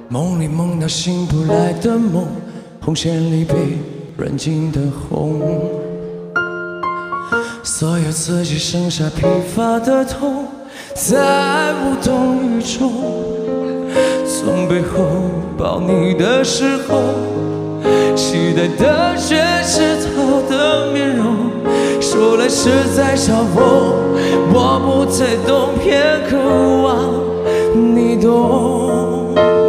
梦里梦到醒不来的梦，红线里被软禁的红，所有刺激剩下疲乏的痛，在无动于衷。从背后抱你的时候，期待的却是他的面容，说来是在嘲讽，我不太懂，偏渴望你懂。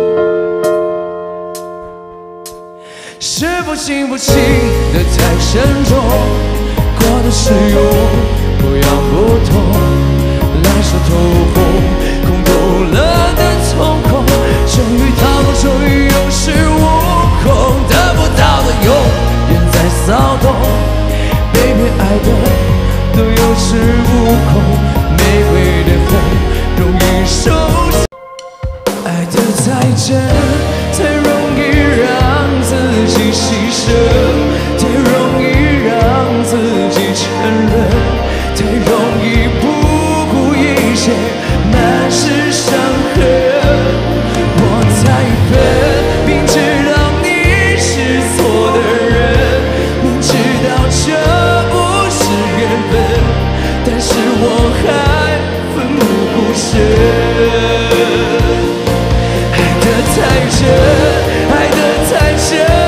是否经不起的太沉重，过度使用，不痒不痛，来手透红，空透了的瞳孔，终于逃脱，终于有恃无恐，得不到的永远在骚动，被偏爱的都有恃无恐，玫瑰的红容易受伤，爱的太真，太容易让自己牺牲，太容易让自己沉沦，太容易不顾一切满是伤痕。我太笨，明知道你是错的人，明知道这不是缘分，但是我还奋不顾身。爱得太真，爱得太真。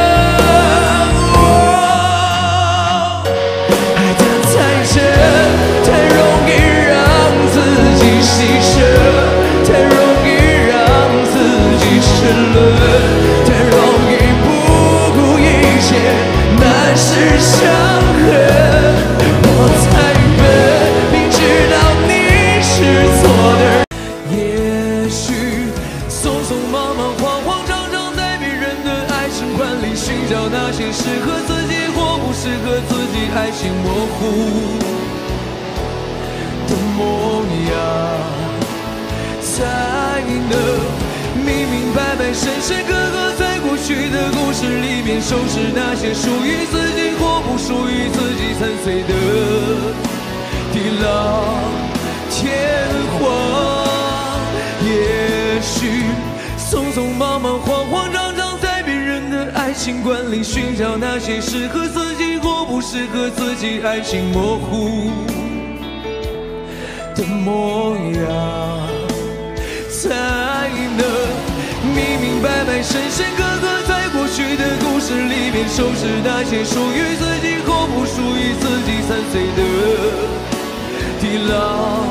寻找那些适合自己或不适合自己，爱情模糊的模样，才能明明白白、深深刻刻在过去的故事里面，收拾那些属于自己或不属于自己残碎的地老天荒。也许匆匆忙忙、慌慌张张，在别人的爱情观里寻找那些适合自己或不适合自己，爱情模糊的模样，才能明明白白、深深刻刻在过去的故事里面，收拾那些属于自己或不属于自己残碎的地老。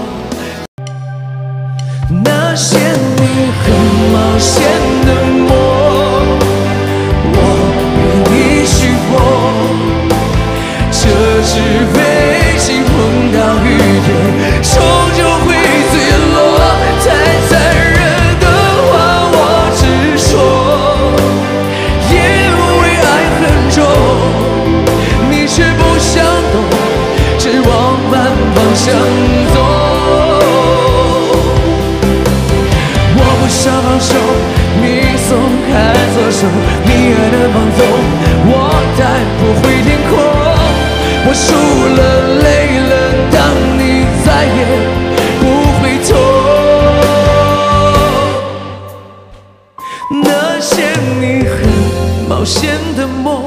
那些你很冒险的梦，我陪你去疯，这只飞机碰到雨点，终究会坠落。太残忍的话我直说，因为爱很重，你却不想懂，只往反方向走。我想放手，你松开左手，你爱的放纵，我带不回天空。我输了，累了，当你再也不回头。那些你很冒险的梦，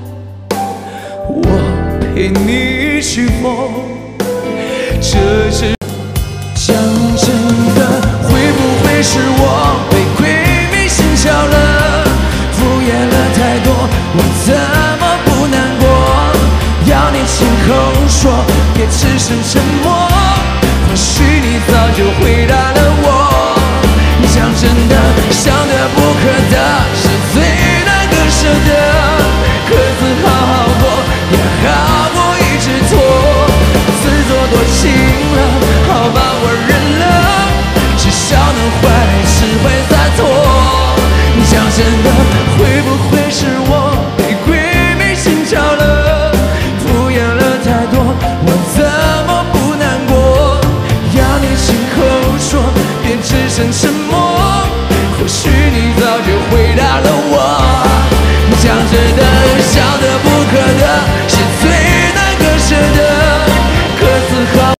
我陪你去疯，这是讲真的。是我被鬼迷心窍了，敷衍了太多，我怎么不难过？要你亲口说，别只剩沉默。或许你早就回答了我。讲真的，想得不可得，是最难割舍的。各自好好过，也好过一直拖。自作多情了，好吧，我认了。至少能怀释怀洒脱。讲真的，会不会是我被鬼迷心窍了？敷衍了太多，我怎么不难过？要你亲口说，别只剩沉默。或许你早就回答了我。讲真的，想得不可得，是最难割舍的。各自好。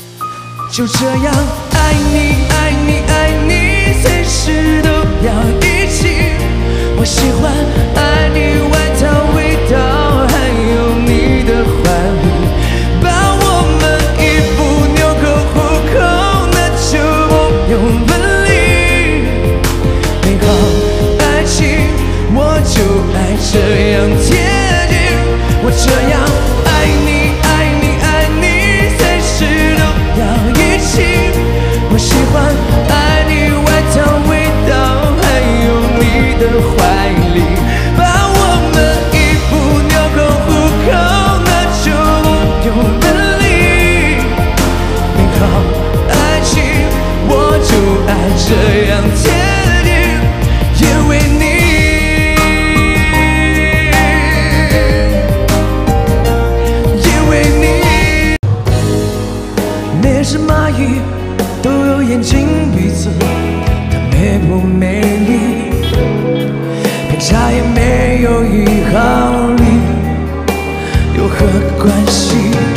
就这样爱你，爱你，爱你，随时都要。 这样爱你，爱你，爱你，随时都要一起。我喜欢爱你外套味道，还有你的怀里，把我们一步纽扣虎口，那就不用分离。美好爱情，我就爱这样贴近，因为你。是蚂蚁都有眼睛鼻子，它美不美丽？偏差也没有一毫厘，有何关系？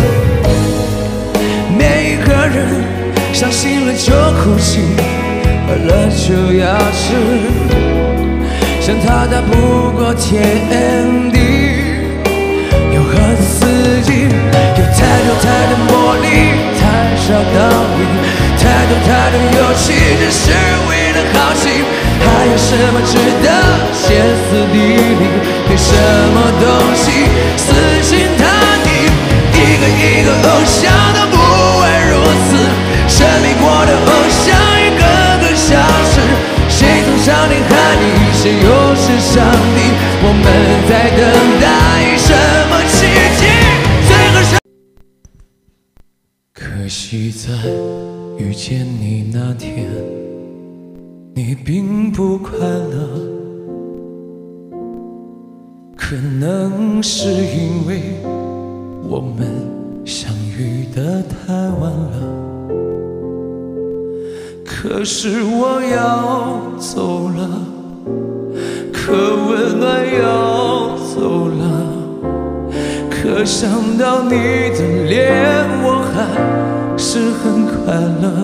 每一个人伤心了就哭泣，饿了就要吃，想他打不过天地，有何刺激？有太多魔力。太少道理，太多勇气，只是为了好奇。还有什么值得歇斯底里？对什么东西死心塌地？一个偶像都不会如此，神秘过的偶像一个个消失。谁从上天喊你？谁又是上帝？我们在等待什么奇迹？可惜在遇见你那天，你并不快乐，可能是因为我们相遇得太晚了。可是我要走了，可温暖要走了。可想到你的脸，我还是很快乐。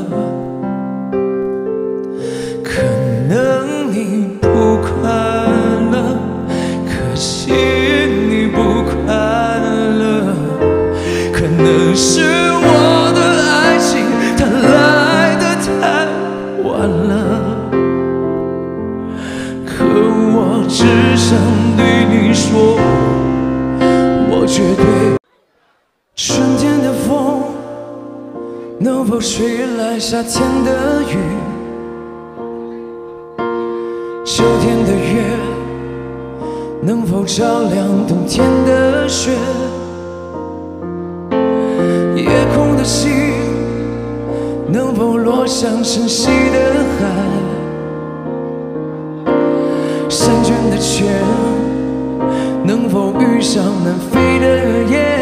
可能你不快乐，可惜你不快乐。可能是我的爱情它来得太晚了，可我只想对你说，我绝对。春天的风能否吹来夏天的雨？秋天的月能否照亮冬天的雪？夜空的星能否落向晨曦的海？山卷的泉能否遇上南飞的雁？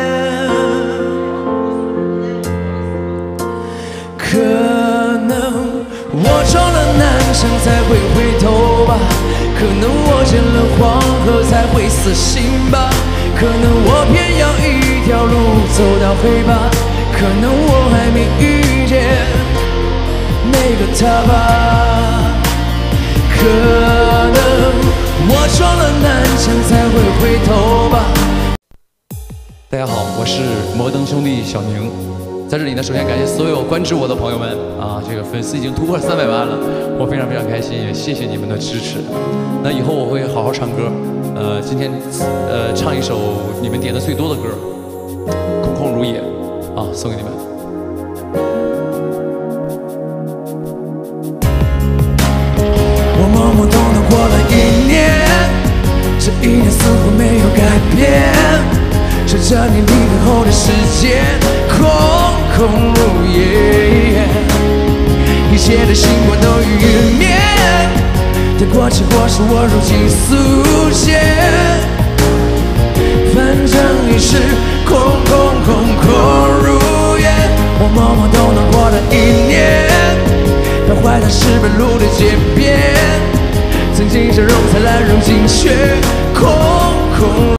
可能我撞了南墙才会回头吧，可能我见了黄河才会死心吧，可能我偏要一条路走到黑吧，可能我还没遇见那个他吧，可能我撞了南墙才会回头吧。 大家好，我是摩登兄弟小宁。在这里呢，首先感谢所有关注我的朋友们啊，这个粉丝已经突破300万了，我非常开心，也谢谢你们的支持。那以后我会好好唱歌，今天唱一首你们点的最多的歌，《空空如也》啊，送给你们。 我懵懵懂懂过了1年，这1年似乎没有改变。随着你离开后的世界，空空如也，一切的星光都已陨灭，对过去或是我如今速写，反正已是空空如也。我懵懵懂懂过了1年，徘徊在石板路的街边，曾经笑容灿烂，如今却空空。